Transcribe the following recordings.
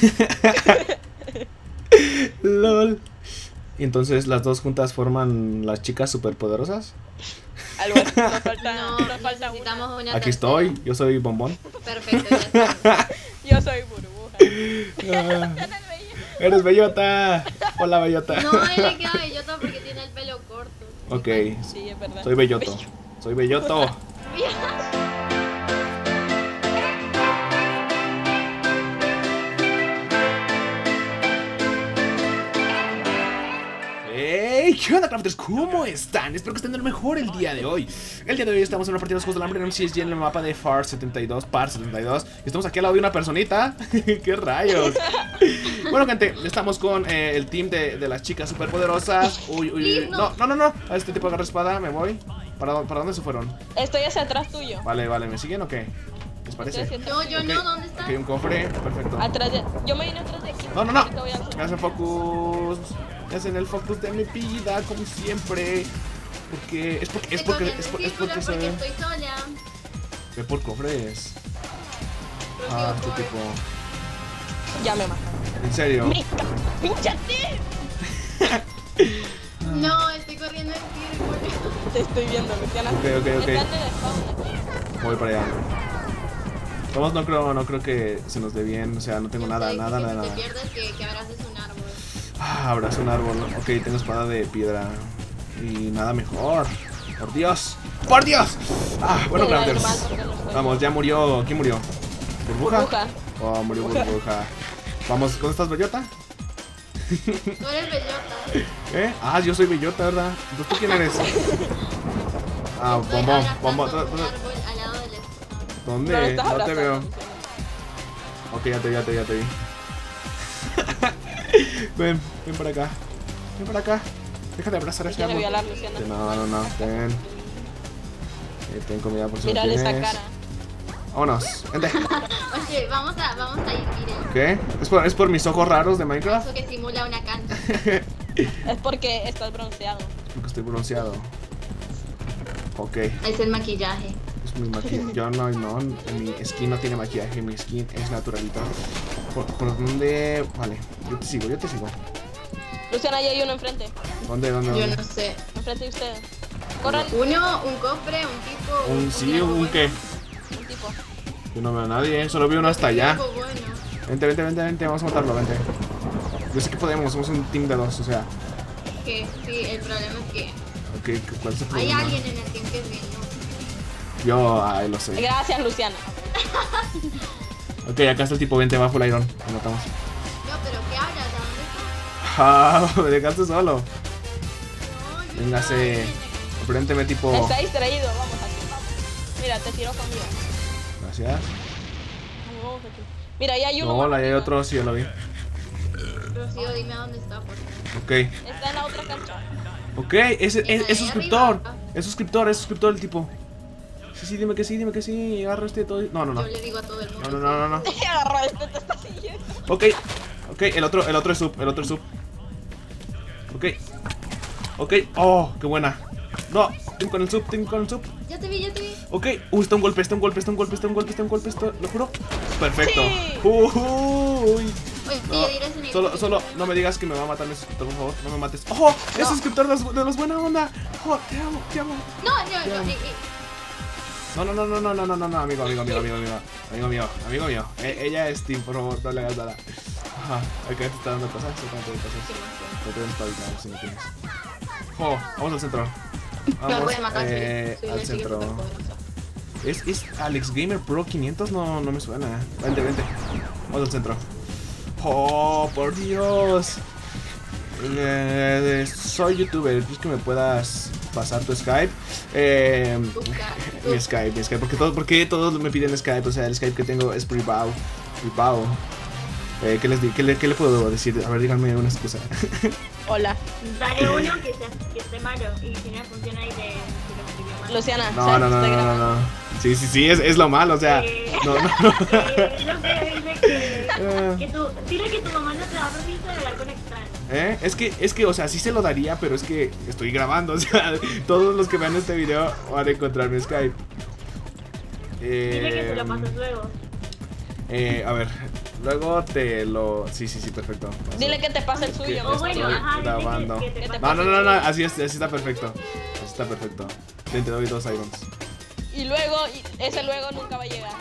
LOL. Y entonces las dos juntas forman las chicas superpoderosas. Algo así, nos falta, No, nos falta necesitamos una. una Aquí tercera. estoy, yo soy Bombón. Perfecto, ya está. Yo soy burbuja. Eres bellota. Hola, bellota. No, él le queda bellota porque tiene el pelo corto. Ok, Sí, es verdad. soy belloto. Soy belloto. ¡Hey! ¿Qué onda, crafters? ¿Cómo están? Espero que estén de lo mejor el día de hoy. El día de hoy estamos en una partida de los Juegos del Hambre en MCSG en el mapa de FAR 72, PAR 72. Y estamos aquí al lado de una personita. ¡Qué rayos! Bueno, gente, estamos con el team de las chicas superpoderosas. Uy, uy, no. A este tipo agarra espada, me voy. ¿Para dónde se fueron? Estoy hacia atrás tuyo. Vale, ¿me siguen o qué? ¿Les parece? Estoy hacia No, atrás. yo Ok, no, ¿dónde está? ok, un cofre, perfecto. Atrás de. Yo me vine atrás de aquí. No. Ahorita voy a- Me hacen focus. Me hacen el focus de mi vida, como siempre. Porque es porque Estoy corriendo en se círculos porque ve. estoy sola. Ve por cofres. Rocío Este Core. tipo. Ya me mataron. En serio. ¡Mica! ¡Pínchate! No, estoy corriendo en círculos. Te estoy viendo, Luciana. Ok. Están en el spawn aquí. Voy para allá. Vamos, no creo que se nos dé bien. O sea, no tengo Yo nada. sé que si te pierdes que abraces un árbol. Abrazo un árbol. Ok, tengo espada de piedra. Y nada mejor. Por Dios. ¡Por Dios! Bueno, Era crafters. normal porque no fue. Vamos, ya murió. ¿Quién murió? ¿Burbuja? Burbuja. Oh, murió Burbuja. Vamos, ¿dónde estás, bellota? Tú eres bellota. Yo soy bellota, ¿verdad? Entonces, ¿tú quién eres? Estoy Bombón. abrazando un árbol al lado del espada. No lo ¿Dónde? estás No te abrazando, veo. Luciana. Ok, ya te vi. Ven para acá. Ven para acá. Deja de abrazar a ese Quiere árbol. violar, Luciana. No, ten. Ten comida por si no Mírale esa tienes. cara. Vámonos, vente. Oye, vamos a ir, miren. ¿Qué? ¿Es por mis ojos raros de Minecraft? Eso que simula una cancha. Es porque estás bronceado. Porque estoy bronceado. Ok, Es el maquillaje. es mi maquillaje. Yo no, mi skin no tiene maquillaje, mi skin es naturalita. ¿Por dónde? Vale, yo te sigo. Luciana, ahí hay uno enfrente. ¿Dónde? Yo no sé. Enfrente de ustedes. Corran. Uno, un cofre, un tipo. Sí, algo un bueno. qué. Un tipo. Yo no veo a nadie, solo veo uno hasta allá. Algo bueno. Vente, vamos a matarlo, vente. Yo sé que podemos, somos un team de dos, o sea. Que sí, el problema es que Ok, ¿cuál es el hay problema? alguien en el team que es bien, ¿no? Yo, lo sé. Gracias, Luciana. Ok, acá está el tipo, vente, va full iron. Lo matamos. No, pero ¿qué hablas? ¿A dónde está? Me dejaste solo. No, yo Véngase. estaba Enfrénteme, tipo. Está distraído. Vamos aquí, vamos. Mira, te tiro conmigo. Gracias. Vamos aquí. Mira, ahí hay uno. No, más hola, hay arriba. otro, sí, yo lo vi. Rocío, dime a dónde está, por favor. Ok. Está en la otra cancha. Ok, es suscriptor. Es suscriptor el tipo. Sí, dime que sí. Agarra este todo. No. Yo le digo a todo el mundo. No. Agarra este, te está siguiendo. Ok, el otro es sub. Ok, oh, qué buena. No, team con el sub. Ya te vi. Ok, está un golpe, lo juro. Perfecto. Sí. Uy. Oye, No, diré ese nivel. solo no me digas que me va a matar mi suscriptor, por favor, no me mates. ¡Oh! ¡Es suscriptor de los buena onda! ¡Oh, te amo! No, No, amigo mío. Ella es team, por favor, no le hagas nada. Ajá, acá te está dando cosas, no te den espaditas si no tienes. Oh, vamos al centro. No voy a matar, soy Al la chica centro. superpoderosa. ¿Es Alex Gamer Pro 500? No me suena. Vente. Vamos al centro. Oh, por Dios. Soy youtuber. ¿Crees que me puedas pasar tu Skype? Mi Skype. ¿Por qué todos me piden Skype? O sea, el Skype que tengo es privado. ¿Qué le puedo decir? A ver, díganme una excusa. Hola. Dale uno que esté malo y si no funciona ahí te lo escribió mal. Luciana, ¿sabes que estoy grabando? No. Sí, es lo malo, o sea. No. No sé, dice que tú, dile que tu mamá no te da permiso de hablar con extraños. Es que, o sea, sí se lo daría, pero es que estoy grabando, o sea, todos los que vean este video van a encontrar mi Skype. Dile que te lo pases luego. A ver, Luego te lo... Sí, perfecto. Dile que te pase el suyo. Oh, bueno, ajá, grabando. dile que te No, así está perfecto. Así está perfecto. Te doy 2 irons. Y luego, ese luego nunca va a llegar.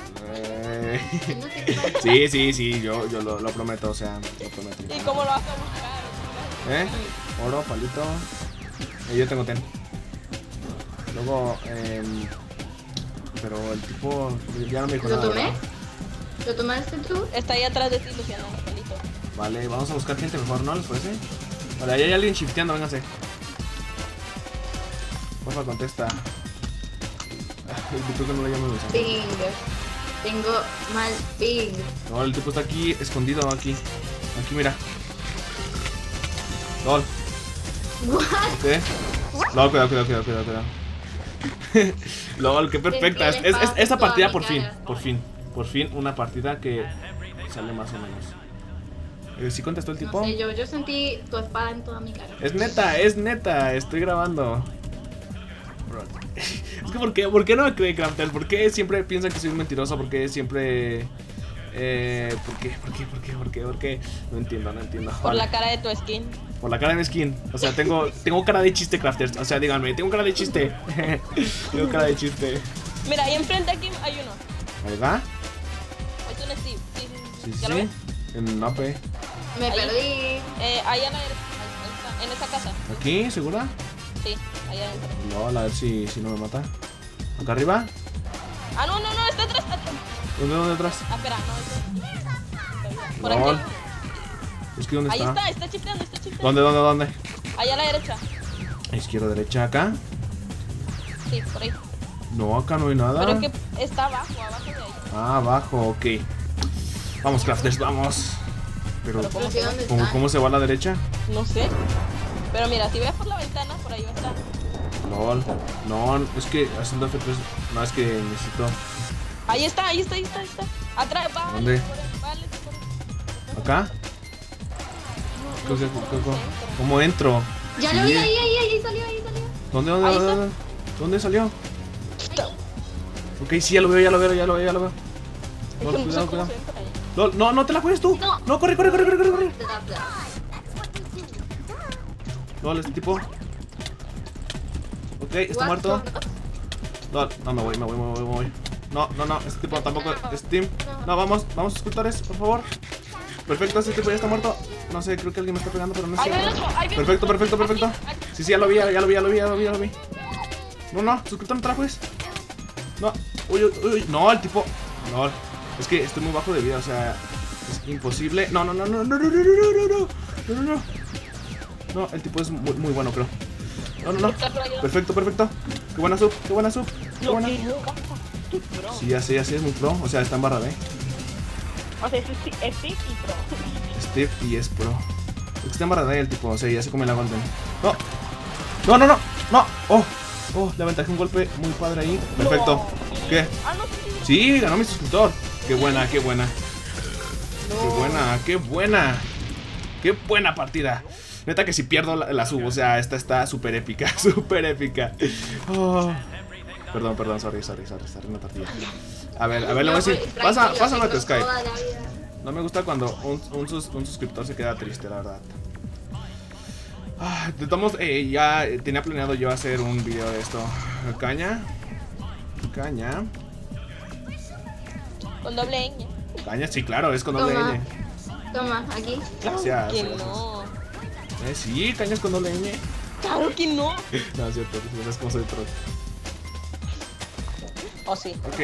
Sí, yo lo prometo, o sea, lo prometo. ¿Y cómo lo vas a buscar? Oro, palito. Yo tengo ten. Luego, pero el tipo ya no me dijo ¿Lo nada. tomé? ¿verdad? ¿Lo tomaste tú? Está ahí atrás de ti, Luciano, palito. Vale, vamos a buscar gente mejor, ¿no? ¿Les parece? Vale, ahí hay alguien shifteando, vénganse. Porfa, contesta. El tipo que no le llamo mensaje. Ping. Tengo mal ping. No, el tipo está aquí, escondido, aquí. Aquí, mira. LOL. What? Ok. LOL, cuidado. LOL, qué perfecta. Esta partida por fin, una partida que sale más o menos. ¿Sí contestó el tipo? No sé, yo sentí tu espada en toda mi cara. Es neta, estoy grabando. Es que ¿por qué no me cree, Crafters? ¿Por qué siempre piensan que soy un mentiroso? ¿Por qué siempre...? ¿Por qué? No entiendo. Por la cara de tu skin. Por la cara de mi skin. O sea, tengo cara de chiste, Crafters. O sea, díganme, tengo cara de chiste. Tengo cara de chiste. Mira, ahí enfrente aquí hay uno. ¿Ahí va? Es un Steve. Sí. ¿Ya lo ves? En mape. Me Ahí. perdí. Ahí a la derecha. Ahí está, en esa casa. ¿Aquí? ¿Segura? Sí, allá adentro. No, a ver si no me mata. ¿Acá arriba? Ah, no, está atrás. ¿Dónde atrás? Ah, espera, no, por No. aquí. Es que ¿dónde Ahí está? está chifteando. ¿Dónde? Allá a la derecha. Izquierda, derecha, acá. Sí, por ahí. No, acá no hay nada. Pero que está abajo de ahí. Ah, abajo, ok. Vamos, Crafters, vamos. Pero, ¿cómo sé dónde está? ¿cómo se va a la derecha? No sé. Pero mira, si ves por la ventana, por ahí va a estar. LOL. No, es que haciendo F3. No, es que necesito. Ahí está. Atrás, vale. ¿Dónde? Vale. ¿Acá? ¿Cómo entro? Ya lo vi, ahí salió. Ahí está. ¿Dónde salió? Ok, sí, ya lo veo. Es LOL, que no sé cuidado. cómo se entra ahí. LOL, no te la juegues tú. No, corre. LOL, este tipo. Ok, está muerto. No, me voy. No, este tipo tampoco. Steam. No, vamos, suscriptores, por favor. Perfecto, este tipo ya está muerto. No sé, creo que alguien me está pegando, pero no sé. Ahí viene. Perfecto. Sí, ya lo vi. No, suscriptor, no te la juegues. No, uy. No, el tipo. No, es que estoy muy bajo de vida, o sea, es imposible. No. No, el tipo es muy bueno, creo. No. Perfecto. Qué buena sub. Qué buena. Sí, ya sé, es muy pro. O sea, está en barra B. O sea, es Steve y pro. Steve y es pro. Es que está en barra B el tipo, o sea, ya se come la golden. No. Oh, le aventajé un golpe muy padre ahí. Perfecto. No. ¿Qué? Ah, no, Sí, ganó mi suscriptor. Qué buena. No. Qué buena partida. Neta que si pierdo la subo, o sea, esta está súper épica, Oh. Perdón, sorry, una partida. A ver, le voy a decir, pásame a tu Skype. No me gusta cuando un suscriptor se queda triste, la verdad. Ya tenía planeado yo hacer un video de esto. Caña. con doble ñ. Caña, sí, claro, es con doble ñ. Toma, aquí. Gracias. Que no. Sí, cañas con doble ñ. Claro que no. No, es cierto, es como soy pro. Oh, sí. Ok.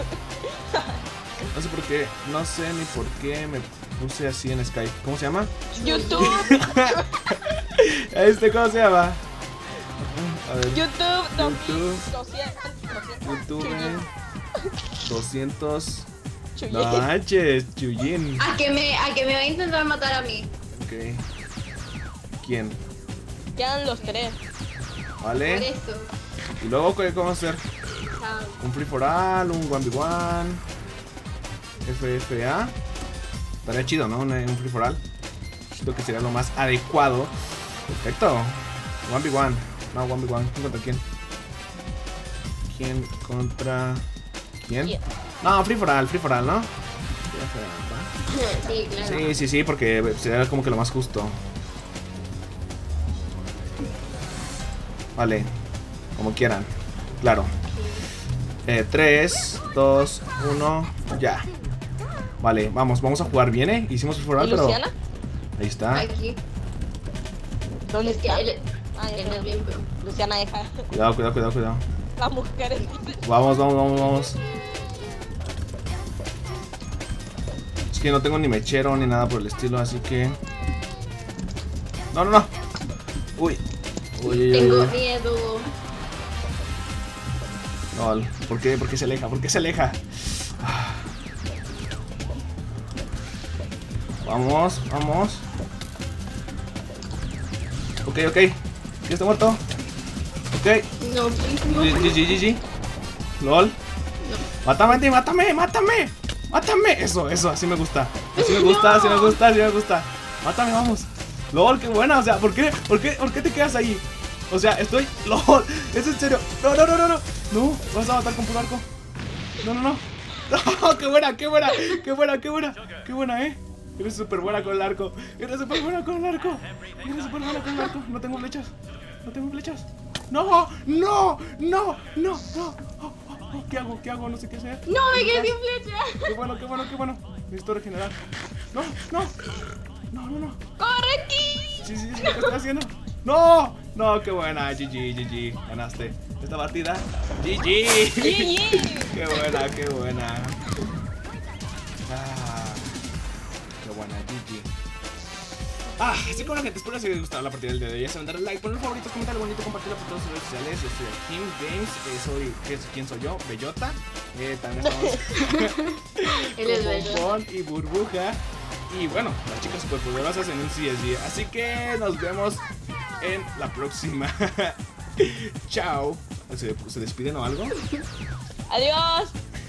No sé ni por qué me puse así en Skype. ¿Cómo se llama? YouTube. ¿Cómo se llama? A ver. YouTube. 200. Chuyin. No manches, Chuyin. A que me va a intentar matar a mí. Ok. ¿Quién? Quedan los 3. Por Vale. eso. Y luego, ¿qué vamos a hacer? Chao. Un free for all, un 1v1, FFA. Estaría chido, ¿no? Un free for all. Siento que sería lo más adecuado. Perfecto. 1v1. No, 1v1. ¿Quién contra quién? ¿Quién contra quién? ¿Quién? No, free for all, ¿no? Sí, claro. Sí, porque sería como que lo más justo. Vale, como quieran. Claro. 3, 2, 1, ya. Vale, vamos a jugar bien, ¿eh? Hicimos el foral, pero... ¿Luciana? Ahí está. Aquí. ¿Dónde Es que está? él Él es bien, pero... Luciana, deja. Cuidado. Las mujeres. Vamos. Es que no tengo ni mechero ni nada por el estilo, así que... No. Uy. Tengo miedo. No, ¿por qué se aleja? Vamos. Ok. ¿Ya está muerto? Ok. No. GG. LOL. Mátame. Eso, así me gusta. Así me gusta. Mátame, vamos. LOL, qué buena, o sea, ¿por qué te quedas ahí? O sea, estoy... LOL, ¿es en serio? No. No, vas a matar con puro arco. No. No, qué buena, Eres súper buena con el arco. No tengo flechas. No. ¿Qué hago? No sé qué hacer. No, me quedé sin flecha. Qué bueno. Necesito regenerar. No. ¡Corre aquí! Sí, es lo que estoy haciendo. No, qué buena. GG. Ganaste esta partida. GG. Qué buena. Qué buena, GG. Así que bueno, gente, espero que les haya gustado la partida del día de hoy. Ya saben, darle like, poner favoritos, comentar algo bonito, compartirlo por todas las redes sociales. Yo soy King Games, ¿quién soy yo? Bellota. También estamos Él es con Bombón y Burbuja. Y bueno, las chicas superpoderosas en un CSG. Así que nos vemos en la próxima. Chao. ¿Se despiden o algo? Adiós.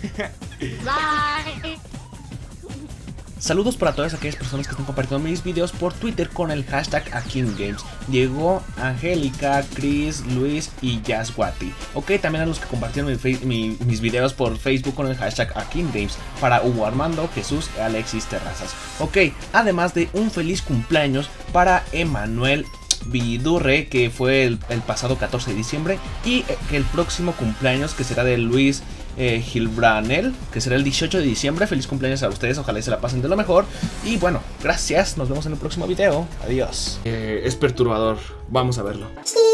Bye. Saludos para todas aquellas personas que están compartiendo mis videos por Twitter con el hashtag AKingGames. Diego, Angélica, Chris, Luis y Yaswati. Ok, también a los que compartieron mis videos por Facebook con el hashtag AKingGames. Para Hugo Armando, Jesús y Alexis Terrazas. Ok, además de un feliz cumpleaños para Emanuel Vidurre, que fue el pasado 14 de diciembre. Y el próximo cumpleaños, que será de Luis Gilbranel, que será el 18 de diciembre. Feliz cumpleaños a ustedes, ojalá se la pasen de lo mejor. Y bueno, gracias, nos vemos en el próximo video. Adiós. Es perturbador, vamos a verlo.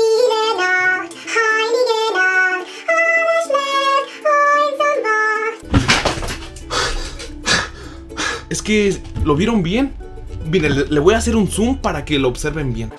Es que, ¿lo vieron bien? Miren, le voy a hacer un zoom para que lo observen bien.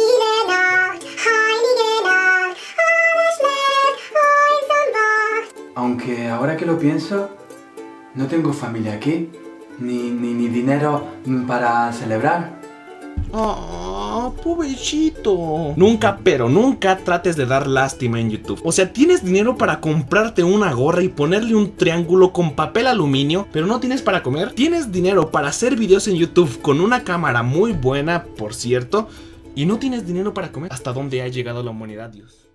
Aunque ahora que lo pienso, no tengo familia aquí, ni dinero para celebrar. Oh, pobrecito. Nunca, pero nunca trates de dar lástima en YouTube. O sea, tienes dinero para comprarte una gorra y ponerle un triángulo con papel aluminio, pero no tienes para comer. Tienes dinero para hacer videos en YouTube con una cámara muy buena, por cierto, y no tienes dinero para comer. ¿Hasta dónde ha llegado la humanidad, Dios?